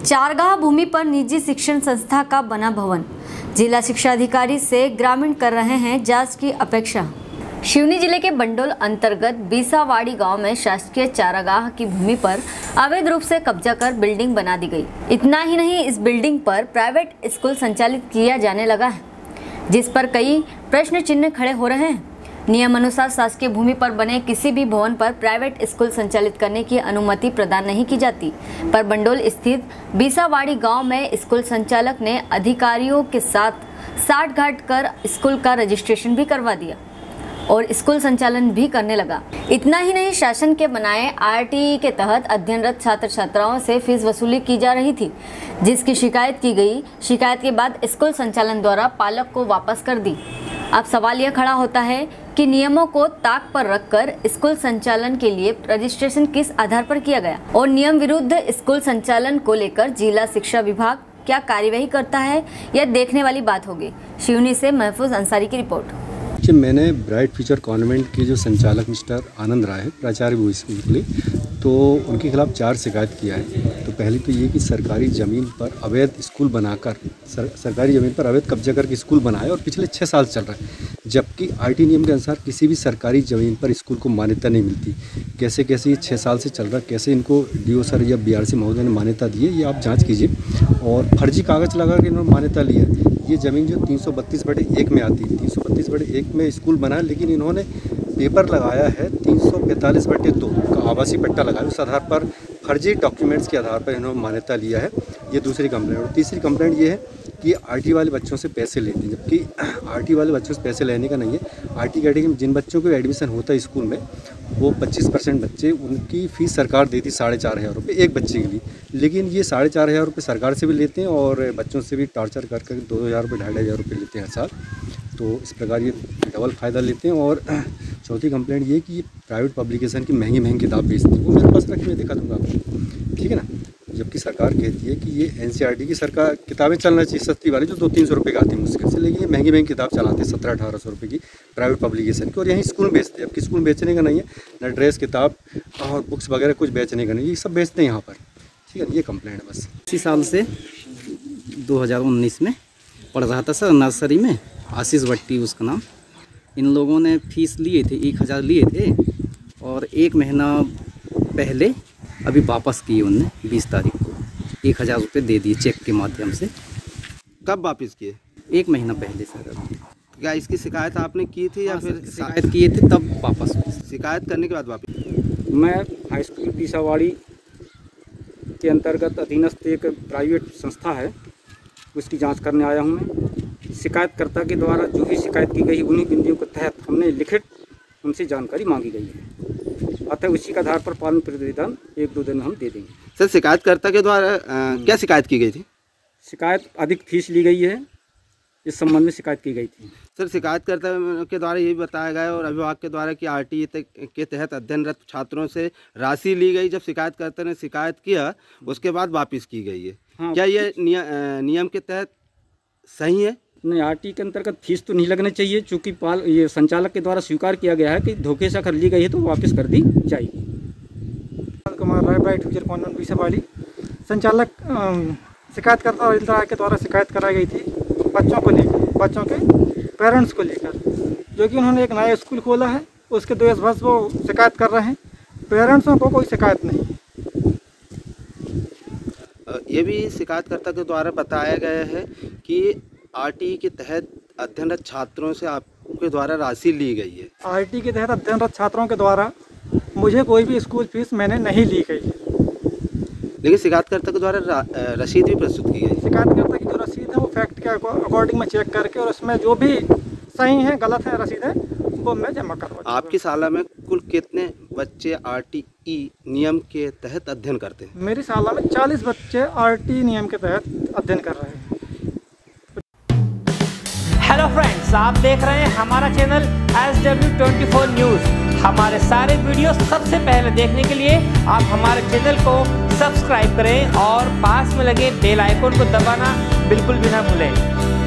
चारगाह भूमि पर निजी शिक्षण संस्था का बना भवन, जिला शिक्षा अधिकारी से ग्रामीण कर रहे हैं जांच की अपेक्षा। सिवनी जिले के बंडोल अंतर्गत बीसावाड़ी गांव में शासकीय चारागाह की भूमि पर अवैध रूप से कब्जा कर बिल्डिंग बना दी गई। इतना ही नहीं, इस बिल्डिंग पर प्राइवेट स्कूल संचालित किया जाने लगा है, जिस पर कई प्रश्न चिन्ह खड़े हो रहे हैं। नियम अनुसार शासकीय भूमि पर बने किसी भी भवन पर प्राइवेट स्कूल संचालित करने की अनुमति प्रदान नहीं की जाती, पर बंडोल स्थित बीसावाड़ी गांव में स्कूल संचालक ने अधिकारियों के साथ साठगांठ कर स्कूल का रजिस्ट्रेशन भी करवा दिया और स्कूल संचालन भी करने लगा। इतना ही नहीं, शासन के बनाए आरटीई के तहत अध्ययनरत छात्र छात्राओं से फीस वसूली की जा रही थी, जिसकी शिकायत की गई। शिकायत के बाद स्कूल संचालन द्वारा पालक को वापस कर दी। अब सवाल यह खड़ा होता है कि नियमों को ताक पर रखकर स्कूल संचालन के लिए रजिस्ट्रेशन किस आधार पर किया गया और नियम विरुद्ध स्कूल संचालन को लेकर जिला शिक्षा विभाग क्या कार्यवाही करता है, यह देखने वाली बात होगी। सिवनी से महफूज अंसारी की रिपोर्ट। मैंने ब्राइट फ्यूचर कॉन्वेंट के जो संचालक मिस्टर आनंद राय है, प्राचार्य वो स्कूल, तो उनके खिलाफ 4 शिकायत किया है। तो पहली तो ये कि सरकारी ज़मीन पर अवैध स्कूल बनाकर सरकारी ज़मीन पर अवैध कब्जा करके स्कूल बनाए और पिछले 6 साल चल रहा है, जबकि आरटी नियम के अनुसार किसी भी सरकारी ज़मीन पर स्कूल को मान्यता नहीं मिलती। कैसे कैसे ये 6 साल से चल रहा है, कैसे इनको डीओ सर या बीआरसी महोदय ने मान्यता दी है, ये आप जाँच कीजिए। और फर्जी कागज़ लगा के इन्होंने मान्यता ली है। ये ज़मीन जो 332/1 में आती है, 332/1 में स्कूल बना है, लेकिन इन्होंने पेपर लगाया है 345/2 का आवासीय पट्टा लगाया। उस आधार पर फर्जी डॉक्यूमेंट्स के आधार पर इन्होंने मान्यता लिया है। ये दूसरी कंप्लेंट। और तीसरी कंप्लेंट ये है कि आरटी वाले बच्चों से पैसे लेते हैं, जबकि आरटी वाले बच्चों से पैसे लेने का नहीं है। आरटी कैटेगरी में जिन बच्चों को एडमिशन होता है स्कूल में, वो 25% बच्चे, उनकी फ़ीस सरकार देती 4,500 रुपये एक बच्चे के लिए, लेकिन ये 4,500 रुपये सरकार से भी लेते हैं और बच्चों से भी टॉर्चर कर 2,000 रुपये 2,500 रुपये लेते हैं हर साल। तो इस प्रकार ये डबल फ़ायदा लेते हैं। और चौथी कंप्लेंट ये कि ये प्राइवेट पब्लिकेशन की महंगी किताब बेचते हैं। वो मेरे पास रखी हुई दिखा दूँगा आपको, ठीक है ना। जबकि सरकार कहती है कि ये एनसीईआरटी की सरकार किताबें चलना चाहिए सस्ती वाली, जो 200-300 रुपये की आती है मुश्किल से, लेकिन ये महंगी किताब चलाते हैं 1700-1800 रुपये की प्राइवेट पब्लिकेशन की, और यहीं स्कूल बेचते हैं। जबकि स्कूल बेचने का नहीं है, ना ड्रेस किताब और बुक्स वगैरह कुछ बेचने का नहीं, ये सब बेचते हैं यहाँ पर, ठीक है। ये कंप्लेंट है बस। इसी साल से 2019 में पढ़ रहा था सर, नर्सरी में, आशीष भट्टी उसका नाम। इन लोगों ने फीस लिए थे, 1000 लिए थे, और 1 महीना पहले अभी वापस किए उनने 20 तारीख को 1000 रुपये दे दिए चेक के माध्यम से। कब वापस किए? 1 महीना पहले सर। क्या इसकी शिकायत आपने की थी या फिर शिकायत किए थे तब वापस? शिकायत करने के बाद वापस? मैं हाई स्कूल बीसावाड़ी के अंतर्गत अधीनस्थ एक प्राइवेट संस्था है, उसकी जांच करने आया हूं मैं। शिकायतकर्ता के द्वारा जो भी शिकायत की गई, उन्हीं बिंदुओं के तहत हमने लिखित उनसे जानकारी मांगी गई है, अतः उसी के आधार पर पालन प्रतिवेदन 1-2 दिन में हम दे देंगे। सर, शिकायतकर्ता के द्वारा क्या शिकायत की गई थी? शिकायत अधिक फीस ली गई है, इस संबंध में शिकायत की गई थी। सर, शिकायतकर्ता के द्वारा ये भी बताया गया और अभिभावक के द्वारा कि आरटीई के तहत अध्ययनरत छात्रों से राशि ली गई। जब शिकायतकर्ता ने शिकायत किया, उसके बाद वापस की गई है। हाँ, क्या ये नियम के तहत सही है? नहीं, आरटीई के अंतर्गत फीस तो नहीं लगनी चाहिए, चूँकि ये संचालक के द्वारा स्वीकार किया गया है कि धोखे से अगर ली गई है तो वापस कर दी जाएगी। Kumar Rai, bright future convent Bisawadi. संचालक शिकायतकर्ता और इंदिरा के द्वारा शिकायत कराई गई थी बच्चों को लेकर, बच्चों के पेरेंट्स को लेकर, जो कि उन्होंने एक नया स्कूल खोला है, उसके द्वेषवश वो शिकायत कर रहे हैं। पेरेंट्सों को कोई शिकायत नहीं। ये भी शिकायतकर्ता के द्वारा बताया गया है कि आरटीई के तहत अध्ययनरत छात्रों से आपके द्वारा राशि ली गई है। आरटीई के तहत अध्ययनरत छात्रों के द्वारा मुझे कोई भी स्कूल फीस मैंने नहीं ली गई है, लेकिन शिकायतकर्ता के द्वारा रसीद भी प्रस्तुत की गई। शिकायतकर्ता की जो रसीद है वो फैक्ट के अकॉर्डिंग में चेक करके, और उसमें जो भी सही है गलत है रसीदें, वो मैं जमा करवा। आपकी शाला में कुल कितने बच्चे आरटीई नियम के तहत अध्ययन करते हैं? मेरी शाला में 40 बच्चे आरटीई नियम के तहत अध्ययन कर रहे हैं। हेलो फ्रेंड्स, आप देख रहे हैं हमारा चैनल SW24 न्यूज़। हमारे सारे वीडियो सबसे पहले देखने के लिए आप हमारे चैनल को सब्सक्राइब करें और पास में लगे बेल आइकन को दबाना बिल्कुल भी ना भूलें।